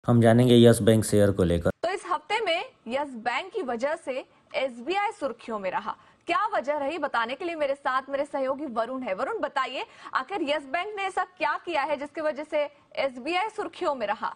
हम जानेंगे yes bank share को लेकर। तो इस हफ्ते में यस बैंक की वजह से एसबीआई सुर्खियों में रहा। क्या वजह रही, बताने के लिए मेरे साथ मेरे सहयोगी वरुण है। वरुण, बताइए आखिर यस बैंक ने ऐसा क्या किया है जिसकी वजह से एसबीआई सुर्खियों में रहा।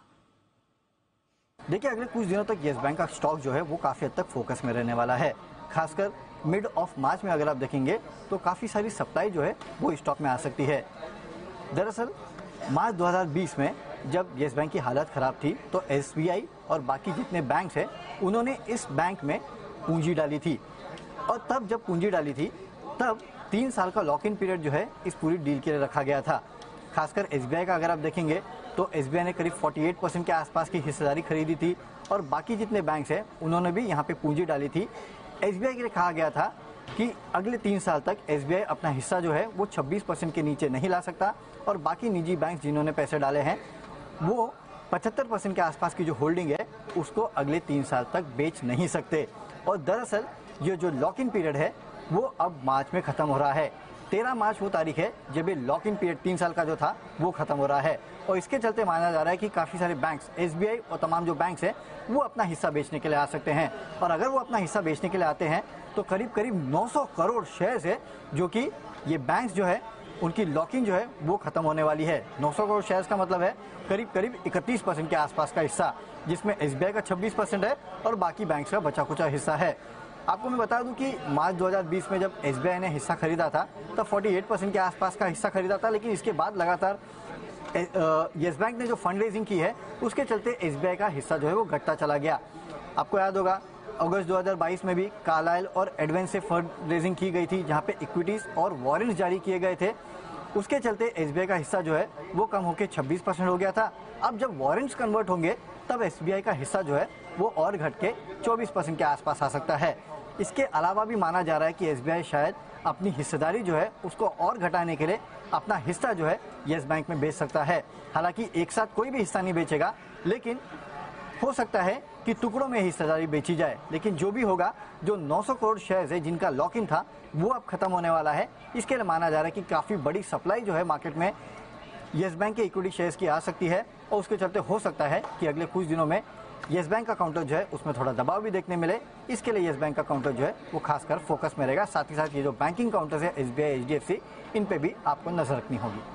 देखिए, अगले कुछ दिनों तक यस बैंक का स्टॉक जो है वो काफ़ी हद तक फोकस में रहने वाला है। खासकर मिड ऑफ मार्च में अगर आप देखेंगे तो काफ़ी सारी सप्लाई जो है वो स्टॉक में आ सकती है। दरअसल मार्च 2020 में जब यस बैंक की हालत ख़राब थी तो एसबीआई और बाकी जितने बैंक्स हैं उन्होंने इस बैंक में पूंजी डाली थी, और तब जब पूंजी डाली थी तब 3 साल का लॉक इन पीरियड जो है इस पूरी डील के लिए रखा गया था। खासकर एसबीआई का अगर आप देखेंगे तो एसबीआई ने करीब 48% के आसपास की हिस्सेदारी खरीदी थी, और बाकी जितने बैंक्स हैं उन्होंने भी यहाँ पे पूंजी डाली थी। एसबीआई के लिए कहा गया था कि अगले 3 साल तक एसबीआई अपना हिस्सा जो है वो 26% के नीचे नहीं ला सकता, और बाकी निजी बैंक जिन्होंने पैसे डाले हैं वो 75% के आसपास की जो होल्डिंग है उसको अगले 3 साल तक बेच नहीं सकते। और दरअसल ये जो लॉक इन पीरियड है वो अब मार्च में ख़त्म हो रहा है। 13 मार्च वो तारीख है जब ये लॉक इन पीरियड 3 साल का जो था वो खत्म हो रहा है, और इसके चलते माना जा रहा है कि काफ़ी सारे बैंक्स, एसबीआई और तमाम जो बैंक्स हैं वो अपना हिस्सा बेचने के लिए आ सकते हैं। और अगर वो अपना हिस्सा बेचने के लिए आते हैं तो करीब करीब 900 करोड़ शेयर्स है जो कि ये बैंक्स जो है उनकी लॉकिंग जो है वो खत्म होने वाली है। 900 करोड़ शेयर्स का मतलब है करीब करीब 31% के आसपास का हिस्सा, जिसमें एसबीआई का 26% है और बाकी बैंक्स का बचा कुचा हिस्सा है। आपको मैं बता दूं कि मार्च 2020 में जब एसबीआई ने हिस्सा खरीदा था तब 48% के आसपास का हिस्सा खरीदा था, लेकिन इसके बाद लगातार यस बैंक ने जो फंड रेजिंग की है उसके चलते एसबीआई का हिस्सा जो है वो घटता चला गया। आपको याद होगा अगस्त 2022 में भी कार्लाइल और एडवेंस से फंड रेजिंग की गई थी, जहां पे इक्विटीज और वॉरेंट्स जारी किए गए थे। उसके चलते एसबीआई का हिस्सा जो है वो कम होकर 26% हो गया था। अब जब वॉरेंट्स कन्वर्ट होंगे तब एसबीआई का हिस्सा जो है वो और घट के 24% के आसपास आ सकता है। इसके अलावा भी माना जा रहा है कि एसबीआई शायद अपनी हिस्सेदारी जो है उसको और घटाने के लिए अपना हिस्सा जो है यस बैंक में बेच सकता है। हालांकि एक साथ कोई भी हिस्सा नहीं बेचेगा, लेकिन हो सकता है कि टुकड़ों में हिस्सेदारी बेची जाए। लेकिन जो भी होगा, जो 900 करोड़ शेयर्स है जिनका लॉक इन था वो अब खत्म होने वाला है। इसके लिए माना जा रहा है कि काफ़ी बड़ी सप्लाई जो है मार्केट में यस बैंक के इक्विटी शेयर्स की आ सकती है, और उसके चलते हो सकता है कि अगले कुछ दिनों में यस बैंक का काउंटर जो है उसमें थोड़ा दबाव भी देखने मिले। इसके लिए यस बैंक का काउंटर जो है वो खासकर फोकस में रहेगा। साथ ही साथ ये जो बैंकिंग काउंटर्स है एसबीआई, एचडीएफसी, इन पे भी आपको नजर रखनी होगी।